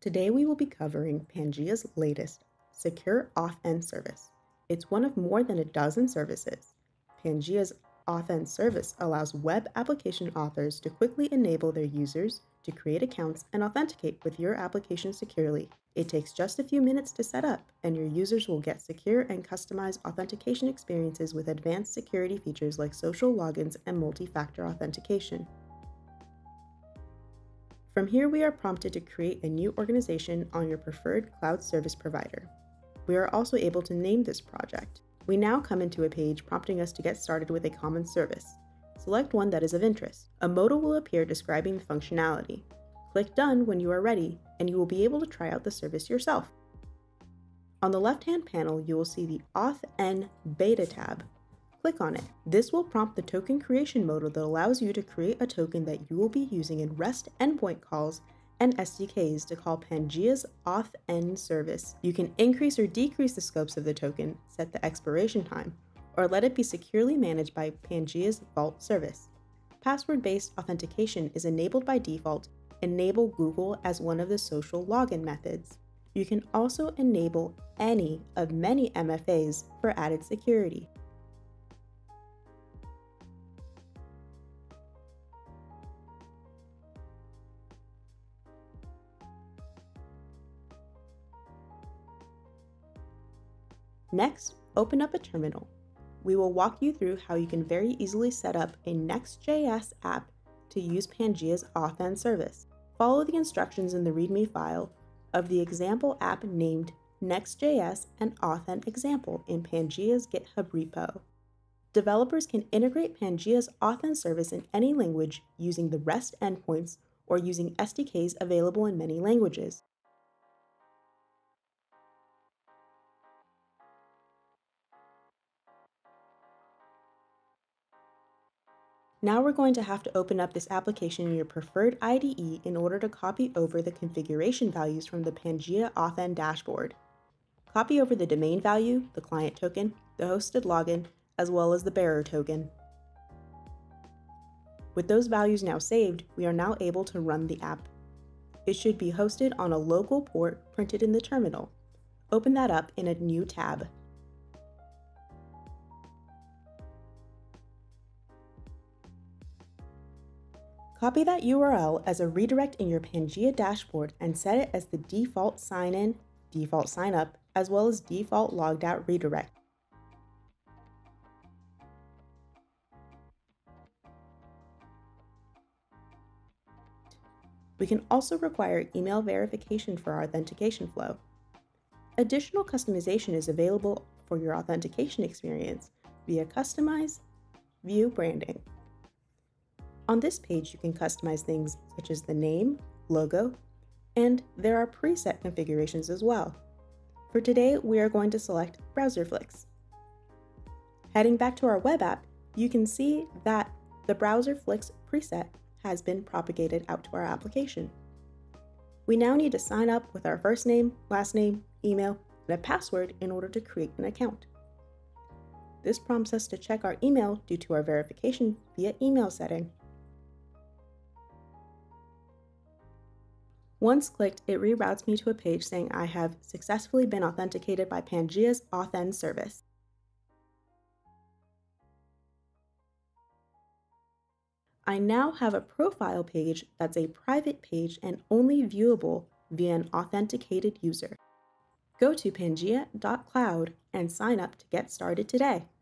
Today we will be covering Pangea's latest Secure AuthN service. It's one of more than a dozen services. Pangea's AuthN service allows web application authors to quickly enable their users to create accounts and authenticate with your application securely. It takes just a few minutes to set up, and your users will get secure and customized authentication experiences with advanced security features like social logins and multi-factor authentication. From here, we are prompted to create a new organization on your preferred cloud service provider. We are also able to name this project. We now come into a page prompting us to get started with a common service. Select one that is of interest. A modal will appear describing the functionality. Click Done when you are ready, and you will be able to try out the service yourself. On the left-hand panel, you will see the AuthN Beta tab. Click on it. This will prompt the token creation modal that allows you to create a token that you will be using in REST endpoint calls and SDKs to call Pangea's AuthN service. You can increase or decrease the scopes of the token, set the expiration time, or let it be securely managed by Pangea's Vault service. Password-based authentication is enabled by default. Enable Google as one of the social login methods. You can also enable any of many MFAs for added security. Next, open up a terminal. We will walk you through how you can very easily set up a Next.js app to use Pangea's AuthN service. Follow the instructions in the README file of the example app named Next.js and AuthN example in Pangea's GitHub repo. Developers can integrate Pangea's AuthN service in any language using the REST endpoints or using SDKs available in many languages. Now we're going to have to open up this application in your preferred IDE in order to copy over the configuration values from the Pangea AuthN dashboard. Copy over the domain value, the client token, the hosted login, as well as the bearer token. With those values now saved, we are now able to run the app. It should be hosted on a local port printed in the terminal. Open that up in a new tab. Copy that URL as a redirect in your Pangea dashboard and set it as the default sign-in, default sign-up, as well as default logged out redirect. We can also require email verification for our authentication flow. Additional customization is available for your authentication experience via Customize, View Branding. On this page, you can customize things such as the name, logo, and there are preset configurations as well. For today, we are going to select Browser Flicks. Heading back to our web app, you can see that the Browser Flicks preset has been propagated out to our application. We now need to sign up with our first name, last name, email, and a password in order to create an account. This prompts us to check our email due to our verification via email setting. Once clicked, it reroutes me to a page saying I have successfully been authenticated by Pangea's AuthN service. I now have a profile page that's a private page and only viewable via an authenticated user. Go to pangea.cloud and sign up to get started today.